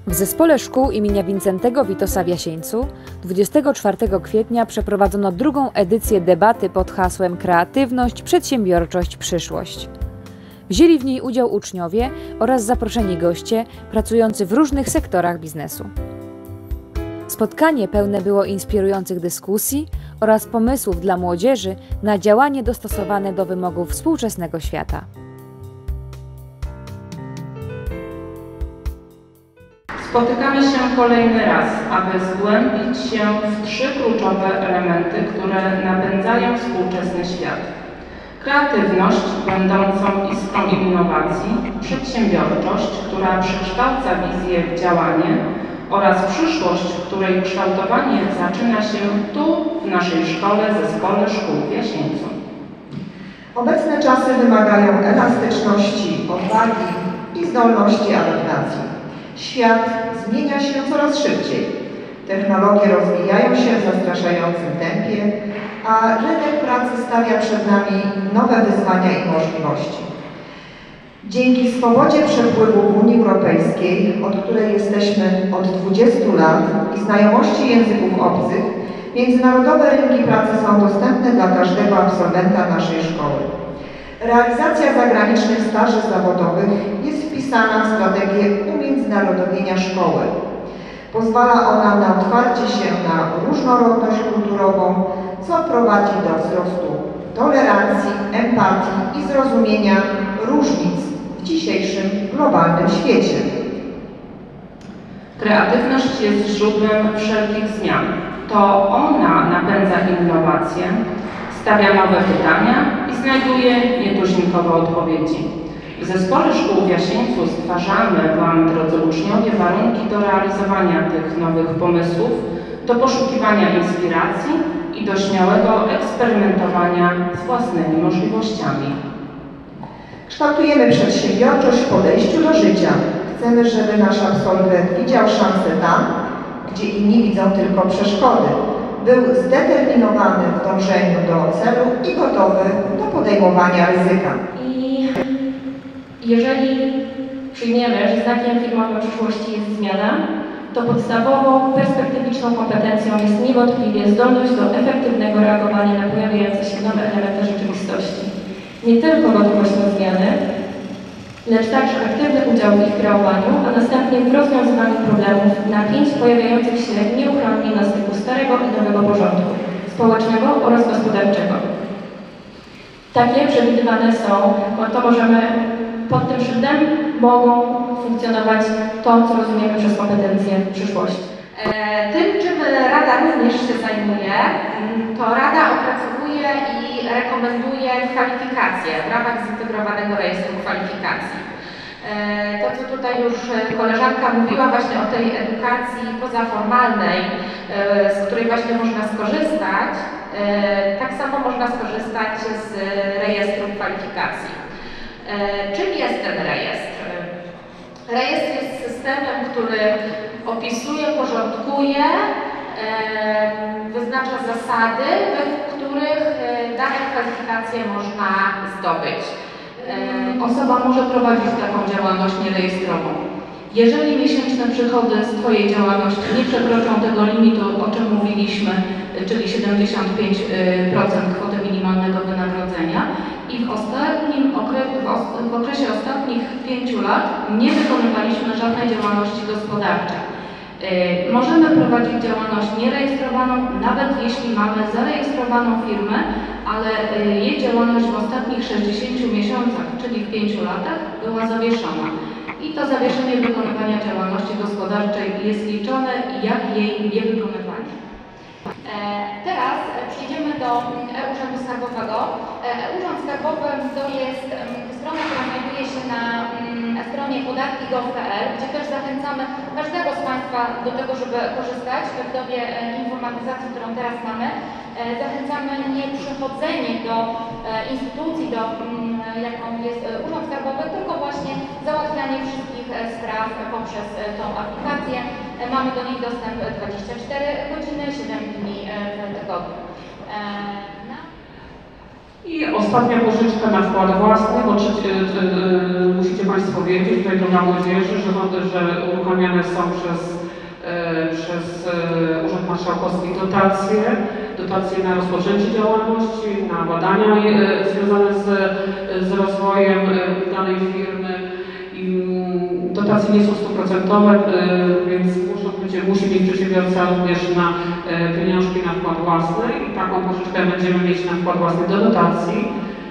W Zespole Szkół imienia Wincentego Witosa w Jasieńcu 24 kwietnia przeprowadzono drugą edycję debaty pod hasłem Kreatywność, przedsiębiorczość, przyszłość. Wzięli w niej udział uczniowie oraz zaproszeni goście pracujący w różnych sektorach biznesu. Spotkanie pełne było inspirujących dyskusji oraz pomysłów dla młodzieży na działanie dostosowane do wymogów współczesnego świata. Spotykamy się kolejny raz, aby zgłębić się w 3 kluczowe elementy, które napędzają współczesny świat. Kreatywność, będącą iskrą innowacji, przedsiębiorczość, która przekształca wizję w działanie oraz przyszłość, której kształtowanie zaczyna się tu, w naszej szkole, Zespole Szkół w Jasieńcu. Obecne czasy wymagają elastyczności, odwagi i zdolności adaptacji. Świat zmienia się coraz szybciej. Technologie rozwijają się w zastraszającym tempie, a rynek pracy stawia przed nami nowe wyzwania i możliwości. Dzięki swobodzie przepływu w Unii Europejskiej, od której jesteśmy od 20 lat, i znajomości języków obcych, międzynarodowe rynki pracy są dostępne dla każdego absolwenta naszej szkoły. Realizacja zagranicznych staży zawodowych jest wpisana w strategię umiędzynarodowienia szkoły. Pozwala ona na otwarcie się na różnorodność kulturową, co prowadzi do wzrostu tolerancji, empatii i zrozumienia różnic w dzisiejszym globalnym świecie. Kreatywność jest źródłem wszelkich zmian. To ona napędza innowacje, stawia nowe pytania i znajduje nietuzinkowe odpowiedzi. W Zespole Szkół w Jasieńcu stwarzamy Wam, drodzy uczniowie, warunki do realizowania tych nowych pomysłów, do poszukiwania inspiracji i do śmiałego eksperymentowania z własnymi możliwościami. Kształtujemy przedsiębiorczość w podejściu do życia. Chcemy, żeby nasz absolwent widział szansę tam, gdzie inni widzą tylko przeszkody. Był zdeterminowany w dążeniu do celu i gotowy do podejmowania ryzyka. I jeżeli przyjmiemy, że znakiem firmowym przyszłości jest zmiana, to podstawową, perspektywiczną kompetencją jest niewątpliwie zdolność do efektywnego reagowania na pojawiające się nowe elementy rzeczywistości. Nie tylko gotowość do zmiany, lecz także aktywny udział w ich kreowaniu, a następnie w rozwiązywaniu problemów, napięć pojawiających się nieuchronnie na styku starego i nowego porządku społecznego oraz gospodarczego. Takie przewidywane są, bo to możemy pod tym szyldem mogą funkcjonować to, co rozumiemy przez kompetencje przyszłości. Tym, czym Rada również się zajmuje, to Rada opracowuje i rekomenduje kwalifikacje w ramach zintegrowanego rejestru kwalifikacji. To, co tutaj już koleżanka mówiła właśnie o tej edukacji pozaformalnej, z której właśnie można skorzystać, tak samo można skorzystać z rejestru kwalifikacji. Czym jest ten rejestr? Rejestr jest systemem, który opisuje, porządkuje, wyznacza zasady, według których dane kwalifikacje można zdobyć. Osoba może prowadzić taką działalność nierejestrową. Jeżeli miesięczne przychody z Twojej działalności nie przekroczą tego limitu, o czym mówiliśmy, czyli 75% kwoty minimalnego wynagrodzenia, i w okresie ostatnich 5 lat nie wykonywaliśmy żadnej działalności gospodarczej. Możemy prowadzić działalność nierejestrowaną, nawet jeśli mamy zarejestrowaną firmę, ale jej działalność w ostatnich 60 miesiącach, czyli w 5 latach, była zawieszona. I to zawieszenie wykonywania działalności gospodarczej jest liczone jak jej niewykonywanie. Teraz przejdziemy do e-Urzędu Skarbowego. E-Urząd Skarbowy to jest strona, która znajduje się na stronie podatki.gov.pl, gdzie też zachęcamy każdego z Państwa do tego, żeby korzystać w dobie informatyzacji, którą teraz mamy. Zachęcamy nie przychodzenie do instytucji, jaką jest Urząd Skarbowy, tylko właśnie załatwianie wszystkich spraw poprzez tą aplikację. Mamy do niej dostęp 24 godziny, 7 dni w tygodniu. I ostatnia pożyczka na wkład własny, bo musicie Państwo powiedzieć tutaj do młodzieży, że uruchamiane są przez Urząd Marszałkowski dotacje na rozpoczęcie działalności, na badania związane z rozwojem danej firmy. Dotacje nie są 100%, więc musi mieć przedsiębiorca również na pieniążki na wkład własny i taką pożyczkę będziemy mieć na wkład własny do dotacji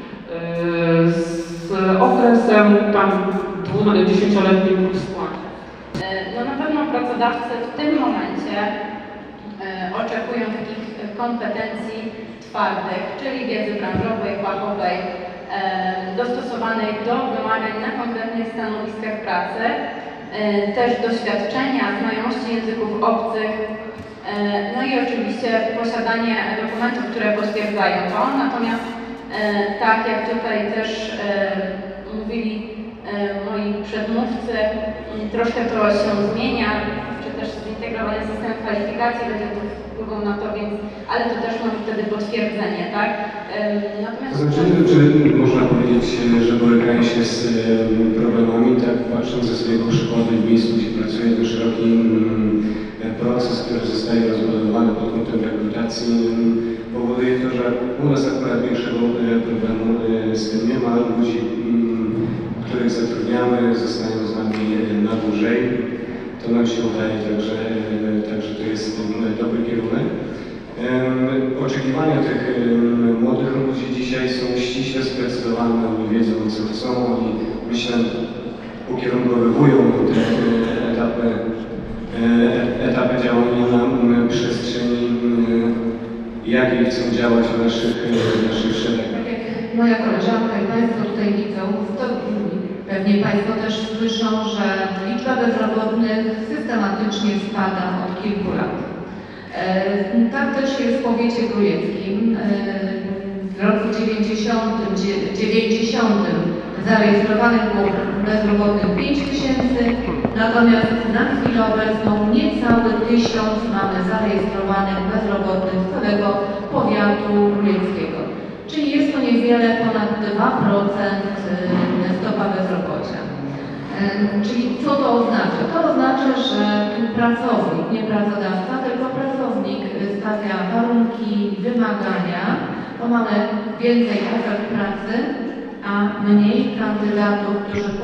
z okresem tam 10-letnim w składzie. No na pewno pracodawcy w tym momencie oczekują takich kompetencji twardych, czyli wiedzy branżowej, fachowej, dostosowanej do wymagań na konkretnych stanowiskach pracy, też doświadczenia, znajomości języków obcych, no i oczywiście posiadanie dokumentów, które potwierdzają to. Natomiast tak jak tutaj też mówili moi przedmówcy, troszkę to się zmienia, czy też zintegrowany system kwalifikacji będzie tu wpływą na to, więc, ale to też mamy wtedy potwierdzenie, tak? Natomiast to znaczy, czy można powiedzieć, że borykają się z problemami, tak patrząc ze swojego przykładu w miejscu, gdzie pracuje, ten szeroki proces, który zostaje rozbudowany pod kątem rekrutacji, powoduje to, że u nas akurat większego problemu z tym nie ma. Ludzi, których zatrudniamy, zostają z nami na dłużej. To nam się udaje, także to jest dobry kierunek. Oczekiwania tych młodych ludzi dzisiaj są ściśle sprecyzowane, oni wiedzą, co chcą, oni, myślę, ukierunkowywują te etapy działania na przestrzeni, jakiej chcą działać w naszych szeregach. Tak jak moja koleżanka i Państwo tutaj widzą, to pewnie Państwo też słyszą, że liczba bezrobotnych systematycznie spada od kilku lat. Tak też jest w powiecie grójeckim. W roku 90 zarejestrowanych było bezrobotnych 5 000, natomiast na chwilę obecną niecały 1000 mamy zarejestrowanych bezrobotnych z całego powiatu grójeckiego. Czyli jest to niewiele ponad 2% stopa bezrobocia. Czyli co to oznacza? To oznacza, że pracownik, nie pracodawca, tylko pracownik stawia warunki, wymagania, bo mamy więcej ofert pracy, a mniej kandydatów, którzy